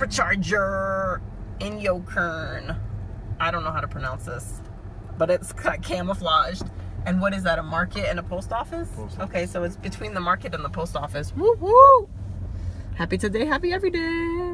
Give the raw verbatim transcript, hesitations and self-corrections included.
Supercharger Inyokern. I don't know how to pronounce this, but it's camouflaged. And what is that, a market and a post office? Post office. Okay, so it's between the market and the post office. Woo woo! Happy today, happy every day.